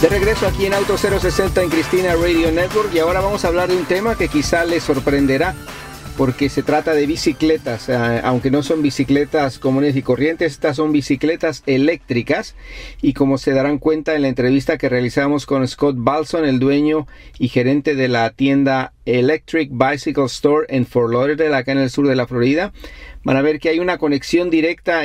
De regreso aquí en Auto 060 en Cristina Radio Network, y ahora vamos a hablar de un tema que quizá les sorprenderá porque se trata de bicicletas, aunque no son bicicletas comunes y corrientes, estas son bicicletas eléctricas, y como se darán cuenta en la entrevista que realizamos con Scott Balson, el dueño y gerente de la tienda Electric Bicycle Store en Fort Lauderdale, acá en el sur de la Florida, van a ver que hay una conexión directa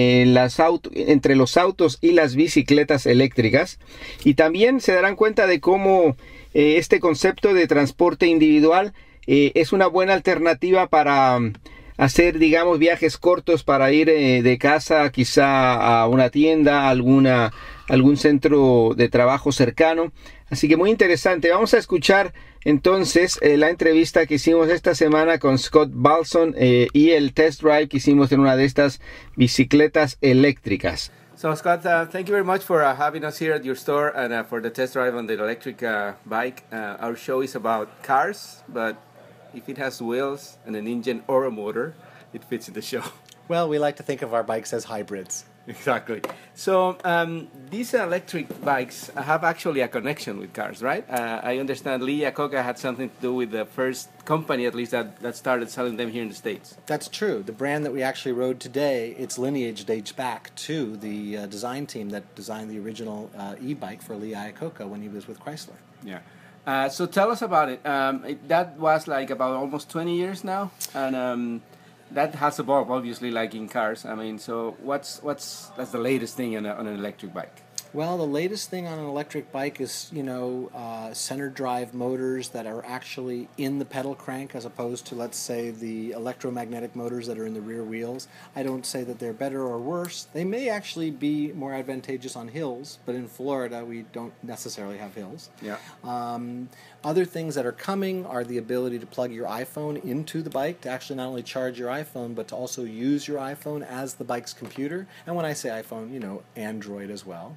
entre los autos y las bicicletas eléctricas, y también se darán cuenta de cómo este concepto de transporte individual es una buena alternativa para hacer, digamos, viajes cortos, para ir de casa quizá a una tienda, algún centro de trabajo cercano. Así que muy interesante. Vamos a escuchar entonces la entrevista que hicimos esta semana con Scott Balson y el test drive que hicimos en una de estas bicicletas eléctricas. So Scott, thank you very much for having us here at your store and for the test drive on the electric bike. Our show is about cars, but if it has wheels and an engine or a motor, it fits in the show. Well, we like to think of our bikes as hybrids. Exactly. So these electric bikes have actually a connection with cars, right? I understand Lee Iacocca had something to do with the first company, at least, that started selling them here in the States. That's true. The brand that we actually rode today, its lineage dates back to the design team that designed the original e-bike for Lee Iacocca when he was with Chrysler. Yeah. So tell us about it. That was like about almost 20 years now, and that has evolved, obviously, like in cars. I mean, so that's the latest thing on an electric bike? Well, the latest thing on an electric bike is, center drive motors that are actually in the pedal crank as opposed to, let's say, the electromagnetic motors that are in the rear wheels. I don't say that they're better or worse. They may actually be more advantageous on hills, but in Florida we don't necessarily have hills. Yeah. Other things that are coming are the ability to plug your iPhone into the bike to actually not only charge your iPhone, but to also use your iPhone as the bike's computer. And when I say iPhone, Android as well.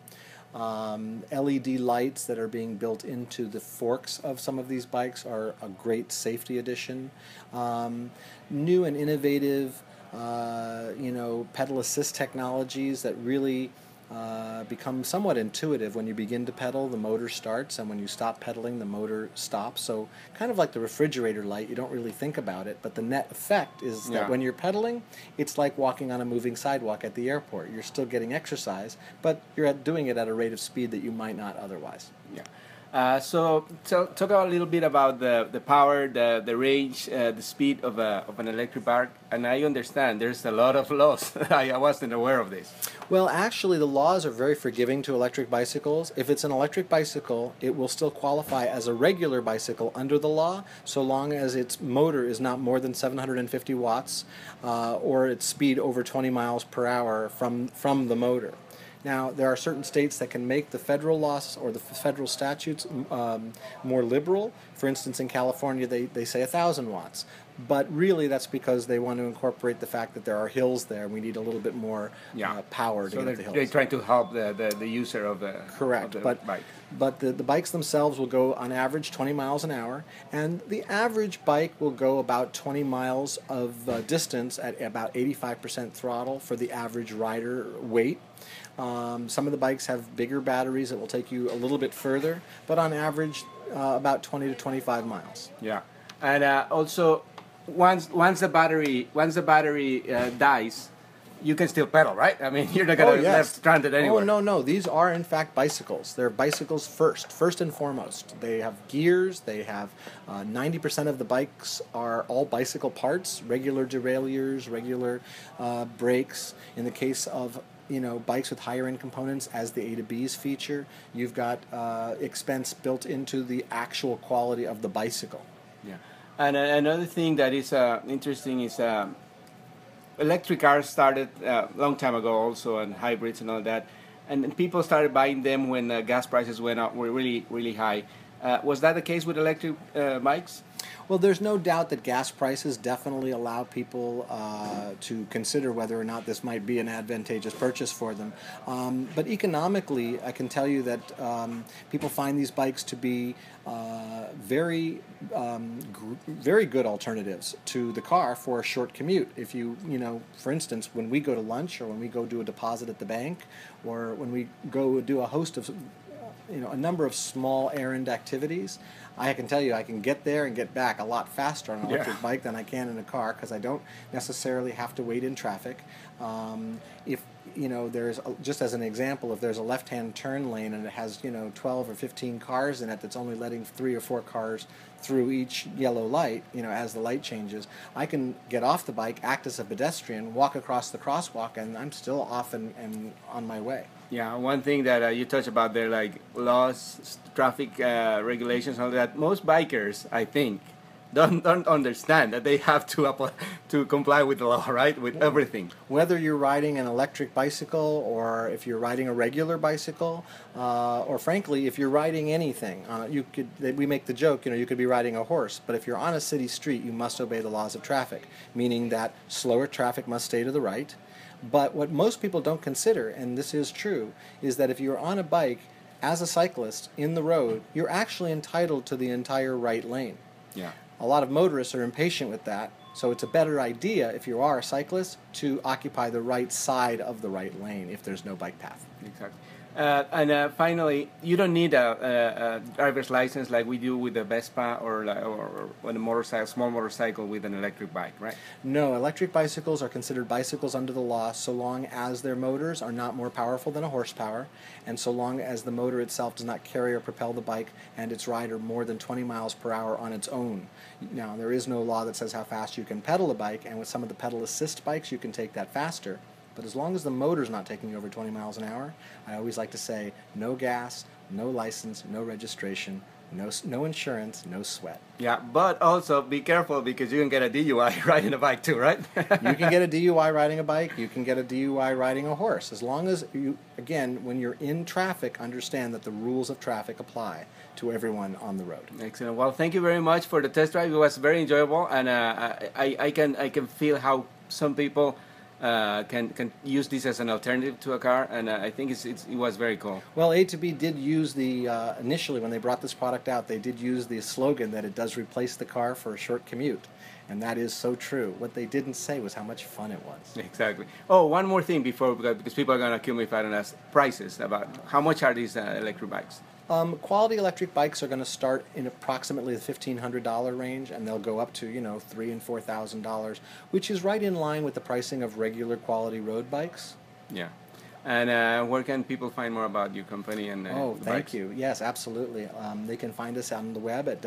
LED lights that are being built into the forks of some of these bikes are a great safety addition. New and innovative, pedal assist technologies that really become somewhat intuitive. When you begin to pedal, the motor starts, and when you stop pedaling, the motor stops. So kind of like the refrigerator light, you don't really think about it, but the net effect is that when you're pedaling, it's like walking on a moving sidewalk at the airport. You're still getting exercise, but you're doing it at a rate of speed that you might not otherwise. Yeah. So talk a little bit about the power, the range, the speed of an electric bike. And I understand there's a lot of laws. I wasn't aware of this. Well, actually, the laws are very forgiving to electric bicycles. If it's an electric bicycle, it will still qualify as a regular bicycle under the law, so long as its motor is not more than 750 watts or its speed over 20 miles per hour from the motor. Now, there are certain states that can make the federal laws or the federal statutes more liberal. For instance, in California, they say 1,000 watts. But really, that's because they want to incorporate the fact that there are hills there, and we need a little bit more power to get up the hills. They're trying to help the user of the Correct. Of the bike. But the bikes themselves will go on average 20 miles an hour, and the average bike will go about 20 miles of distance at about 85% throttle for the average rider weight. Some of the bikes have bigger batteries that will take you a little bit further, but on average about 20 to 25 miles. Yeah, and also once the battery dies, you can still pedal, right? I mean, you're not going to be left stranded anywhere. Oh, no. These are, in fact, bicycles. They're bicycles first and foremost. They have gears. They have 90% of the bikes are all bicycle parts, regular derailleurs, regular brakes. In the case of bikes with higher end components, as the A to B's feature, you've got expense built into the actual quality of the bicycle. Yeah, and another thing that is interesting is electric cars started a long time ago also, and hybrids and all that, and people started buying them when gas prices were really, really high. Was that the case with electric bikes? Well, there's no doubt that gas prices definitely allow people to consider whether or not this might be an advantageous purchase for them. But economically, I can tell you that people find these bikes to be very good alternatives to the car for a short commute. If for instance, when we go to lunch or when we go do a deposit at the bank or when we go do a host of a number of small errand activities, I can tell you I can get there and get back a lot faster on an electric bike than I can in a car, because I don't necessarily have to wait in traffic. If there's just as an example, if there's a left-hand turn lane and it has 12 or 15 cars in it that's only letting 3 or 4 cars through each yellow light, as the light changes, I can get off the bike, act as a pedestrian, walk across the crosswalk, and I'm still off and on my way. Yeah, one thing that you touched about there, like laws, traffic regulations, all that. Most bikers, I think, don't understand that they have to comply with the law, right? With everything. Whether you're riding an electric bicycle, or if you're riding a regular bicycle, or frankly, if you're riding anything, we make the joke, you could be riding a horse, but if you're on a city street, you must obey the laws of traffic, meaning that slower traffic must stay to the right. But what most people don't consider, and this is true, is that if you're on a bike as a cyclist in the road, you're actually entitled to the entire right lane. Yeah. A lot of motorists are impatient with that, so it's a better idea, if you are a cyclist, to occupy the right side of the right lane if there's no bike path. Exactly. And finally, you don't need a driver's license like we do with the Vespa or a motorcycle, small motorcycle with an electric bike, right? No, electric bicycles are considered bicycles under the law so long as their motors are not more powerful than a horsepower, and so long as the motor itself does not carry or propel the bike and its rider more than 20 miles per hour on its own. Now, there is no law that says how fast you can pedal a bike, and with some of the pedal assist bikes you can take that faster. But as long as the motor's not taking you over 20 miles an hour, I always like to say no gas, no license, no registration, no insurance, no sweat. Yeah, but also be careful, because you can get a DUI riding a bike too, right? You can get a DUI riding a bike. You can get a DUI riding a horse. As long as you, again, when you're in traffic, understand that the rules of traffic apply to everyone on the road. Excellent. Well, thank you very much for the test drive. It was very enjoyable, and I can feel how some people can use this as an alternative to a car, and I think it was very cool. Well, A2B did use initially when they brought this product out, they did use the slogan that it does replace the car for a short commute, and that is so true. What they didn't say was how much fun it was. Exactly. Oh, one more thing because people are going to kill me if I don't ask prices about how much are these electric bikes? Quality electric bikes are going to start in approximately the $1,500 range, and they'll go up to $3,000 and $4,000, which is right in line with the pricing of regular quality road bikes. Yeah. And where can people find more about your company and thank bikes? you. Yes, absolutely. They can find us on the web at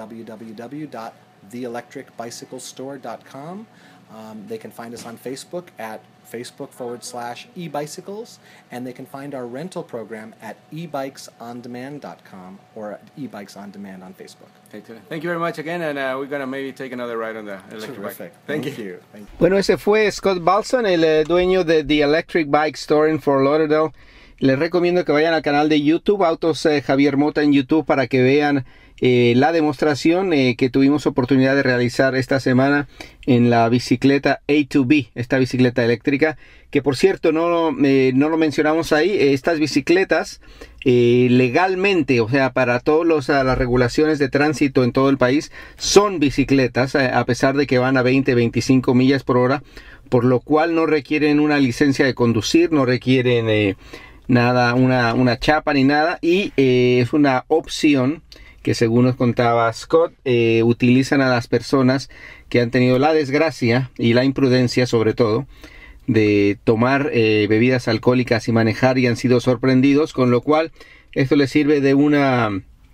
www.theelectricbicyclestore.com. They can find us on Facebook at Facebook.com/eBicycles, and they can find our rental program at ebikesondemand.com or at ebikes on demand on Facebook. Excellent. Thank you very much again, and we're going to maybe take another ride on the electric Terrific. bike. Thank you. Bueno, ese fue Scott Balson, el dueño de The Electric Bike Store en Fort Lauderdale. Les recomiendo que vayan al canal de YouTube, Autos Javier Mota en YouTube, para que vean la demostración que tuvimos oportunidad de realizar esta semana en la bicicleta A2B, esta bicicleta eléctrica, que por cierto no lo mencionamos ahí. Estas bicicletas legalmente, o sea, para todas las regulaciones de tránsito en todo el país, son bicicletas, a pesar de que van a 20-25 millas por hora, por lo cual no requieren una licencia de conducir, no requieren nada, una chapa ni nada, y es una opción que, según nos contaba Scott, utilizan a las personas que han tenido la desgracia y la imprudencia, sobre todo, de tomar bebidas alcohólicas y manejar, y han sido sorprendidos, con lo cual esto les sirve de una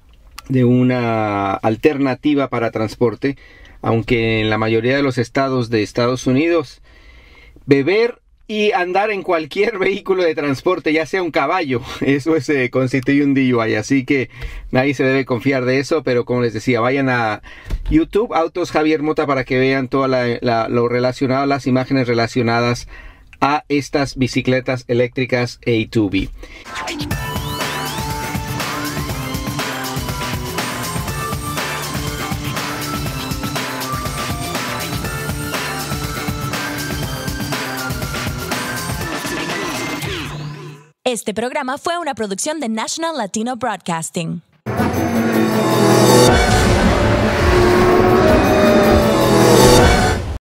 alternativa para transporte, aunque en la mayoría de los estados de Estados Unidos beber y andar en cualquier vehículo de transporte, ya sea un caballo, eso constituye un DUI, así que nadie se debe confiar de eso. Pero como les decía, vayan a YouTube, Autos Javier Mota, para que vean todo lo relacionado, las imágenes relacionadas a estas bicicletas eléctricas A2B. Este programa fue una producción de National Latino Broadcasting.